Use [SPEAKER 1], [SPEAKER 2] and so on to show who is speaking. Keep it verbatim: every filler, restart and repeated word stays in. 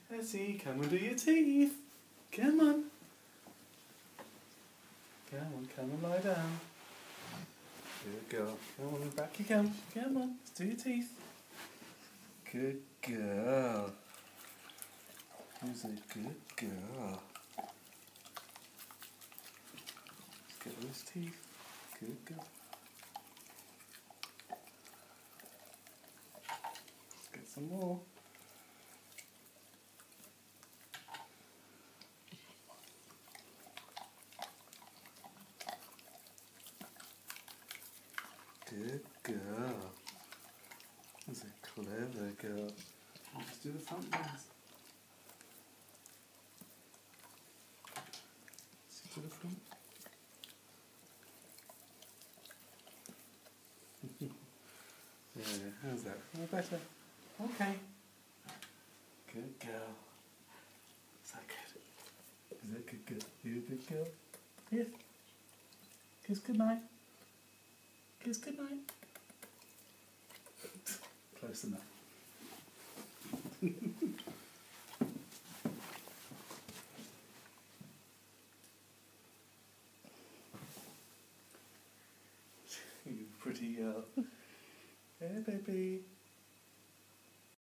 [SPEAKER 1] Essie, come and do your teeth. Come on. Come on, come and lie down. Good girl. Come on, back you come. Come on, let's do your teeth. Good girl. Who's a good girl? Let's get those teeth. Good girl. Let's get some more. Good girl. That's a clever girl. Let's do the front ones. Let's do the front. Yeah, how's that? Feel better? Okay. Good girl. Is that good? Is that good girl? You a good girl? Yes. Kiss goodnight. Kiss goodnight. Close enough. You pretty girl. Hey, baby.